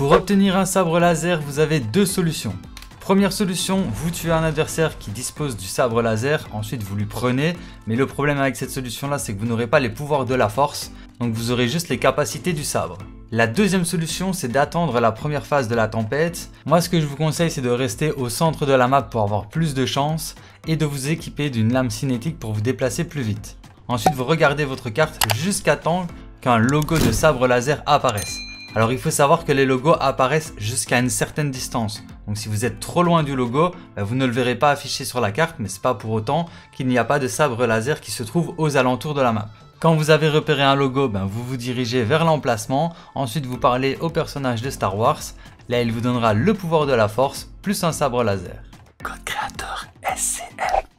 Pour obtenir un sabre laser, vous avez deux solutions. Première solution, vous tuez un adversaire qui dispose du sabre laser, ensuite vous lui prenez, mais le problème avec cette solution là c'est que vous n'aurez pas les pouvoirs de la force, donc vous aurez juste les capacités du sabre. La deuxième solution c'est d'attendre la première phase de la tempête. Moi ce que je vous conseille c'est de rester au centre de la map pour avoir plus de chance et de vous équiper d'une lame cinétique pour vous déplacer plus vite. Ensuite vous regardez votre carte jusqu'à temps qu'un logo de sabre laser apparaisse. Alors il faut savoir que les logos apparaissent jusqu'à une certaine distance. Donc si vous êtes trop loin du logo, vous ne le verrez pas affiché sur la carte, mais c'est pas pour autant qu'il n'y a pas de sabre laser qui se trouve aux alentours de la map. Quand vous avez repéré un logo, vous vous dirigez vers l'emplacement, ensuite vous parlez au personnage de Star Wars, là il vous donnera le pouvoir de la force plus un sabre laser. Code créateur SCL.